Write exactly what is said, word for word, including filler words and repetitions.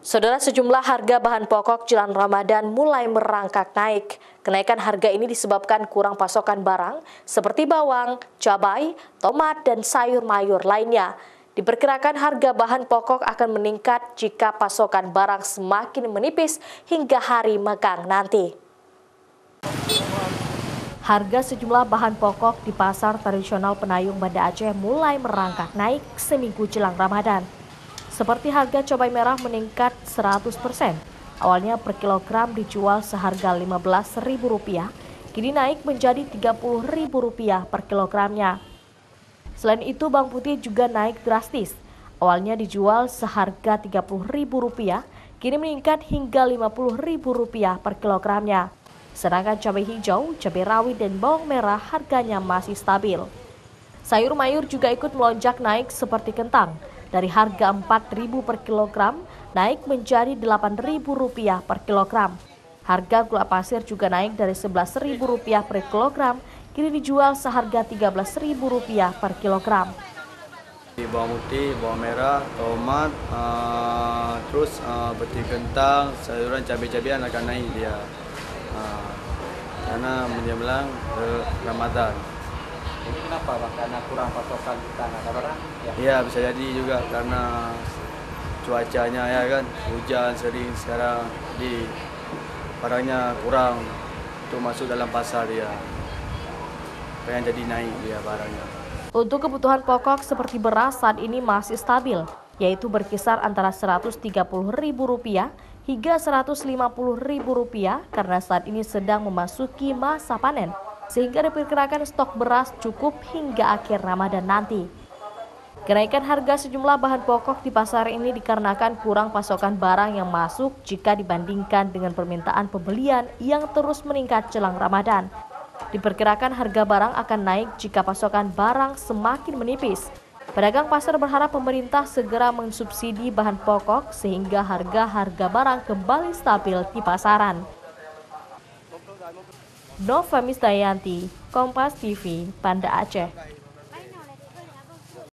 Saudara, sejumlah harga bahan pokok jelang Ramadan mulai merangkak naik. Kenaikan harga ini disebabkan kurang pasokan barang seperti bawang, cabai, tomat, dan sayur mayur lainnya. Diperkirakan harga bahan pokok akan meningkat jika pasokan barang semakin menipis hingga hari Megang nanti. Harga sejumlah bahan pokok di pasar tradisional Penayung Banda Aceh mulai merangkak naik seminggu jelang Ramadan. Seperti harga cabai merah meningkat seratus persen. Awalnya per kilogram dijual seharga lima belas ribu rupiah, kini naik menjadi tiga puluh ribu rupiah per kilogramnya. Selain itu, bawang putih juga naik drastis. Awalnya dijual seharga tiga puluh ribu rupiah, kini meningkat hingga lima puluh ribu rupiah per kilogramnya. Sedangkan cabai hijau, cabai rawit, dan bawang merah harganya masih stabil. Sayur mayur juga ikut melonjak naik seperti kentang. Dari harga empat ribu per kilogram naik menjadi delapan ribu rupiah per kilogram. Harga gula pasir juga naik dari sebelas ribu rupiah per kilogram, kini dijual seharga tiga belas ribu rupiah per kilogram. Bawang putih, bawang merah, tomat, uh, terus uh, peti kentang, sayuran cabai-cabian akan naik dia. Uh, karena menjelang uh, Ramadan. Ini kenapa Bang? Karena kurang pasokan tanah barang? Ya. Iya, bisa jadi juga karena cuacanya ya kan, hujan sering sekarang, di barangnya kurang untuk masuk dalam pasar dia. Pengen jadi naik dia barangnya. Untuk kebutuhan pokok seperti beras saat ini masih stabil, yaitu berkisar antara seratus tiga puluh ribu rupiah hingga seratus lima puluh ribu rupiah karena saat ini sedang memasuki masa panen. Sehingga diperkirakan stok beras cukup hingga akhir Ramadan nanti. Kenaikan harga sejumlah bahan pokok di pasar ini dikarenakan kurang pasokan barang yang masuk jika dibandingkan dengan permintaan pembelian yang terus meningkat jelang Ramadan. Diperkirakan harga barang akan naik jika pasokan barang semakin menipis. Pedagang pasar berharap pemerintah segera mensubsidi bahan pokok sehingga harga-harga barang kembali stabil di pasaran. Nova Misdayanti, Kompas T V, Banda Aceh.